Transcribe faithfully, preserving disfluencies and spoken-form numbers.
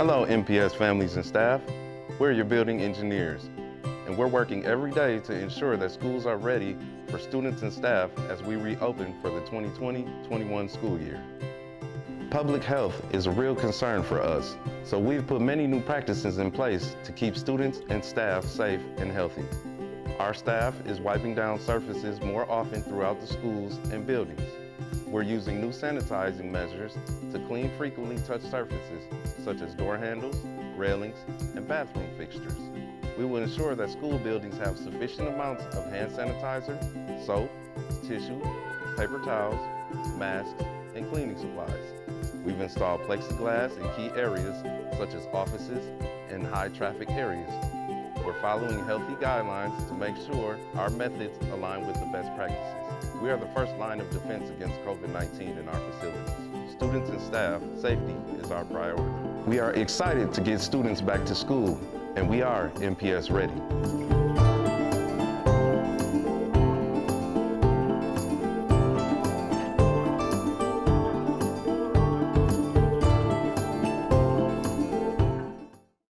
Hello, M P S families and staff. We're your building engineers, and we're working every day to ensure that schools are ready for students and staff as we reopen for the twenty twenty twenty-one school year. Public health is a real concern for us, so we've put many new practices in place to keep students and staff safe and healthy. Our staff is wiping down surfaces more often throughout the schools and buildings. We're using new sanitizing measures to clean frequently touched surfaces, such as door handles, railings, and bathroom fixtures. We will ensure that school buildings have sufficient amounts of hand sanitizer, soap, tissue, paper towels, masks, and cleaning supplies. We've installed plexiglass in key areas, such as offices and high traffic areas. We're following healthy guidelines to make sure our methods align with the best practices. We are the first line of defense against COVID nineteen in our facilities. Students and staff, safety is our priority. We are excited to get students back to school, and we are M P S ready.